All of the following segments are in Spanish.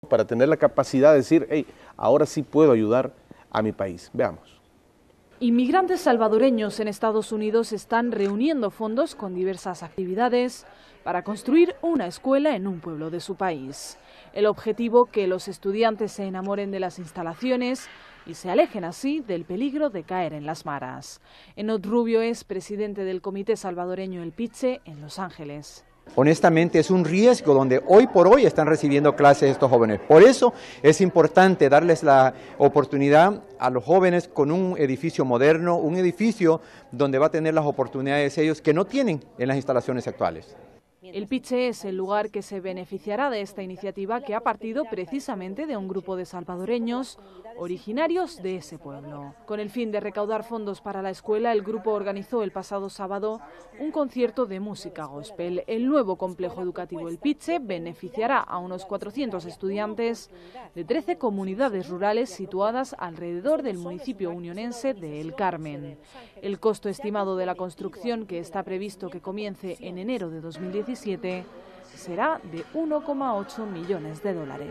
para tener la capacidad de decir, hey, ahora sí puedo ayudar a mi país. Veamos. Inmigrantes salvadoreños en Estados Unidos están reuniendo fondos con diversas actividades para construir una escuela en un pueblo de su país. El objetivo, que los estudiantes se enamoren de las instalaciones y se alejen así del peligro de caer en las maras. Enod Rubio es presidente del Comité Salvadoreño El Piche en Los Ángeles. Honestamente es un riesgo donde hoy por hoy están recibiendo clases estos jóvenes. Por eso es importante darles la oportunidad a los jóvenes con un edificio moderno, un edificio donde va a tener las oportunidades ellos que no tienen en las instalaciones actuales. El Piche es el lugar que se beneficiará de esta iniciativa, que ha partido precisamente de un grupo de salvadoreños originarios de ese pueblo. Con el fin de recaudar fondos para la escuela, el grupo organizó el pasado sábado un concierto de música gospel. El nuevo complejo educativo El Piche beneficiará a unos 400 estudiantes de 13 comunidades rurales situadas alrededor del municipio unionense de El Carmen. El costo estimado de la construcción, que está previsto que comience en enero de 2017, será de $1,8 millones.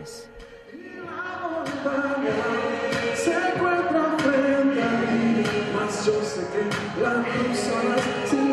Se encuentra frente a mí, mas yo sé que las personas